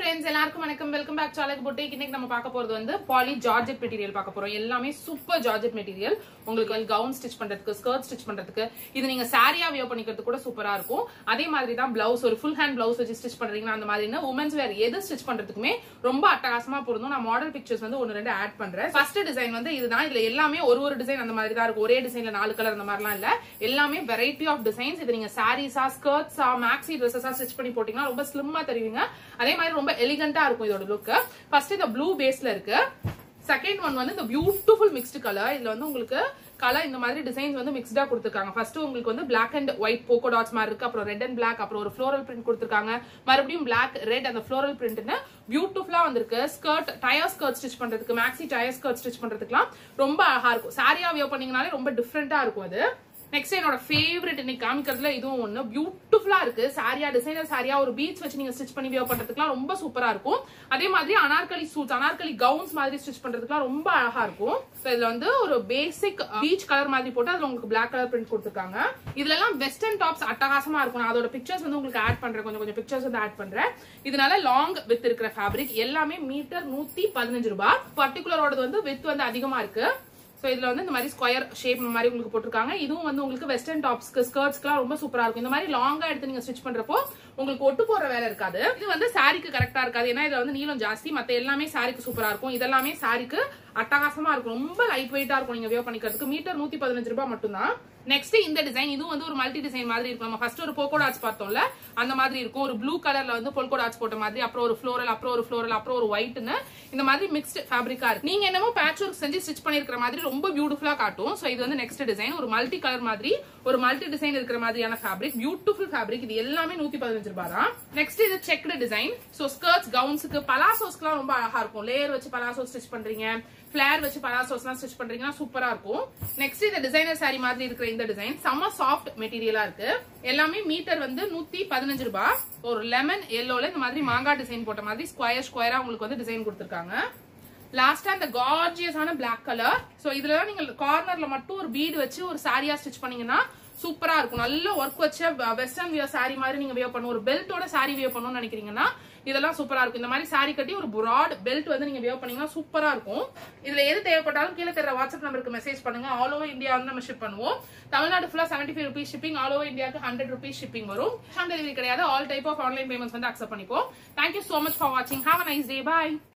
Friends எல்லாருக்கும் வணக்கம். Welcome back to Azhagu boutique. இன்னைக்கு நம்ம பார்க்க போறது வந்து பாலி ஜார்ஜெட் மெட்டீரியல் பார்க்க போறோம். எல்லாமே சூப்பர் ஜார்ஜெட் மெட்டீரியல். உங்களுக்கு வந்து கவுன் ஸ்டிச் பண்றதுக்கு, ஸ்கர்ட் ஸ்டிச் பண்றதுக்கு, இது நீங்க சாரியா வியர் பண்ணிக்கிறதுக்கு கூட சூப்பரா இருக்கும். அதே மாதிரி தான் பிளவுஸ், ஒரு ஃபுல் ஹேண்ட் பிளவுஸ் வச்சு ஸ்டிச் பண்றீங்கன்னா அந்த மாதிரி உமன்ஸ் வேர் எது ஸ்டிச் பண்றதுக்குமே ரொம்ப அட்டகாசமா பொருந்தும். நான் மாடல் பிக்சர்ஸ் வந்து ஒன்னு ரெண்டு ஆட் பண்றேன். ஃபர்ஸ்ட் டிசைன் வந்து இதுதான். இதுல எல்லாமே ஒரு டிசைன் அந்த மாதிரி தான் இருக்கும். ஒரே டிசைன்ல 4 கலர் அந்த மாதிரிலாம் இல்ல. எல்லாமே வெரைட்டி ஆஃப் டிசைன்ஸ். இது நீங்க சாரீஸா, ஸ்கர்ட்ஸா, மேக்ஸி ட்ரெஸ்ஸஸா ஸ்டிச் பண்ணி போட்டீங்கன்னா ரொம்ப ஸ்லிம்மா தெரிவிங்க. அதே மாதிரி ரொம்ப எலிகண்டா இருக்கும் இதோட லுக். ஃபர்ஸ்ட் இந்த ப்ளூ பேஸ்ல இருக்கு. செகண்ட் ஒன் வந்து இந்த பியூட்டிஃபுல் மிக்ஸ்டு கலர். இதுல வந்து உங்களுக்கு கலர் இந்த மாதிரி டிசைன்ஸ் வந்து மிக்ஸ்டா கொடுத்திருக்காங்க. ஃபர்ஸ்ட் உங்களுக்கு வந்து black and white polka dots மாதிரி இருக்கு. அப்புறம் ரெட் அண்ட் பிளாக், அப்புறம் ஒரு ஃப்ளோரல் பிரிண்ட் கொடுத்திருக்காங்க. மறுபடியும் பிளாக், ரெட், அந்த ஃப்ளோரல் பிரிண்ட்னு பியூட்டிஃபுல்லா வந்திருக்கு. ஸ்கர்ட், டயர் ஸ்கர்ட் ஸ்டிச் பண்றதுக்கு, மேக்ஸி டயர் ஸ்கர்ட் ஸ்டிச் பண்றதுக்குலாம் ரொம்ப அழகா இருக்கும். சாரியா வியர் பண்ணீங்கனாலே ரொம்ப டிஃப்ரெண்டா இருக்கும் அது. நெக்ஸ்ட் என்னோட ஃபேவரட் இன்னைக்கு காமிக்கிறதுல இதுவும் ஒண்ணு. பியூட்டிஃபுல்லா இருக்கு. சாரியா, டிசைனர் சாரியா ஒரு பீச் வச்சு நீங்க ஸ்டிச் பண்ணி வியர் பண்றதுக்குலாம் ரொம்ப சூப்பரா இருக்கும். அதே மாதிரி அனார்கலி சூட்ஸ், அனார்கலி கவுன்ஸ் மாதிரி ஸ்டிச் பண்றதுக்குலாம் ரொம்ப அழகா இருக்கும். இதுல வந்து ஒரு பேசிக் பீச் கலர் மாதிரி போட்டு அதுல உங்களுக்கு பிளாக் கலர் பிரிண்ட் கொடுத்திருக்காங்க. இதுல எல்லாம் வெஸ்டர்ன் டாப்ஸ் அட்டகாசமா இருக்கும். நான் அதோட பிக்சர்ஸ் வந்து உங்களுக்கு ஆட் பண்றேன். கொஞ்சம் பிக்சர்ஸ் வந்து ஆட் பண்றேன். இதனால லாங் வித் இருக்கிற ஃபேப்ரிக். எல்லாமே மீட்டர் 115 ரூபாய். பர்டிகுலரோட வந்து வித் வந்து அதிகமா இருக்கு. சோ இதுல வந்து இந்த மாதிரி ஸ்கொயர் ஷேப் மாதிரி உங்களுக்கு போட்டிருக்காங்க. இதுவும் வந்து உங்களுக்கு வெஸ்டர்ன் டாப்ஸ்க்கு, ஸ்கர்ட்ஸ்க்குலாம் ரொம்ப சூப்பரா இருக்கும். இந்த மாதிரி லாங்கா எடுத்து நீங்க ஸ்டிச் பண்றப்போ உங்களுக்கு ஒட்டு போற வேலை இருக்காது. இது வந்து சாரிக்கு கரெக்டா இருக்காது. ஏன்னா இதுல வந்து நீளம் ஜாஸ்தி. மத்த எல்லாமே சாரிக்கு சூப்பரா இருக்கும். இதெல்லாமே சாரிக்கு அட்டகாசமா இருக்கும். ரொம்ப லைட் வெயிட்டா இருக்கும் நீங்க வியர் பண்ணிக்கிறதுக்கு. மீட்டர் 115 ரூபாய் மட்டும்தான். நெக்ஸ்ட் இந்த டிசைன், இதுவும் வந்து ஒரு மல்டி டிசைன் மாதிரி இருக்கும். நம்ம ஃபர்ஸ்ட் ஒரு போக்கோ டாட்ஸ் பார்த்தோம்ல, அந்த மாதிரி இருக்கும். ஒரு ப்ளூ கலர்ல வந்து போல்கோ டாட்ஸ் போட்ட மாதிரி, அப்புறம் ஒரு ஃப்ளோரல், அப்புறம் ஒரு ஃப்ளோரல், அப்புறம் ஒரு ஒயிட்னு இந்த மாதிரி மிக்ஸ்ட் ஃபேப்ரிக்கா இருக்கு. நீங்க என்னமோ பேட்ச் ஒர்க் செஞ்சு ஸ்டிச் பண்ணிருக்கிற மாதிரி ரொம்ப பியூட்டிஃபுல்லா காட்டும். சோ இது வந்து நெக்ஸ்ட் டிசைன். ஒரு மல்டி கலர் மாதிரி, ஒரு மல்டி டிசைன் இருக்கிற மாதிரியான ஃபேப்ரிக். Beautiful fabric. இது எல்லாமே 115 ரூபாய் தான். நெக்ஸ்ட் இது செக்டு டிசைன். சோ ஸ்கர்ட்ஸ், கவுன்ஸ்க்கு, பலாசோஸ்க்குலாம் ரொம்ப அழகா இருக்கும். லேயர் வச்சு பலாசோ ஸ்டிச் பண்றீங்க, ஃபிளேர் வச்சு பலாசோஸ்லாம் ஸ்டிச் பண்றீங்கன்னா சூப்பரா இருக்கும். நெக்ஸ்ட் இந்த டிசைனர் சாரி மாதிரி இருக்கிற இந்த டிசைன் செம சாஃப்ட் மெட்டீரியலா இருக்கு. எல்லாமே மீட்டர் வந்து 115 ரூபாய். ஒரு லெமன் எல்லோல இந்த மாதிரி மாங்காய் டிசைன் போட்ட மாதிரி ஸ்கொயரா உங்களுக்கு வந்து டிசைன் கொடுத்திருக்காங்க. லாஸ்டா இந்த கார்ஜியஸான பிளாக் கலர். சோ இதுல நீங்க கார்னர்ல மட்டும் ஒரு பீட் வச்சு ஒரு சாரியா ஸ்டிச் பண்ணீங்கன்னா சூப்பரா இருக்கும். நல்ல ஒர்க் வச்ச வெஸ்டர்ன் வியர் சாரி மாதிரி நீங்க வியர் பண்ணும். ஒரு பெல்ட்டோட சாரி வியர் பண்ணணும்னு நினைக்கிறீங்கன்னா இதெல்லாம் சூப்பரா இருக்கும். இந்த மாதிரி சாரி கட்டி ஒரு பிராட் பெல்ட் வந்து நீங்க வியர் பண்ணீங்கன்னா சூப்பரா இருக்கும். இதுல எது தேவைப்பட்டாலும் கீழே தெரியற வாட்ஸ்அப் நம்பருக்கு மெசேஜ் பண்ணுங்க. ஆல் ஓவர் இந்தியா வந்து நம்ம ஷிப் பண்ணுவோம். தமிழ்நாடு ஃபுல்லா 75 rupees ஷிப்பிங். ஆல் ஓவர் இந்தியாவுக்கு 100 rupees ஷிப்பிங் வரும். ஆன் டெலிவரி கிடையாது. All type of online payments வந்து அக்செப்ட் பண்ணிப்போம். தேங்க்யூ சோ மச் ஃபார் வாட்சிங். Have a nice day. By.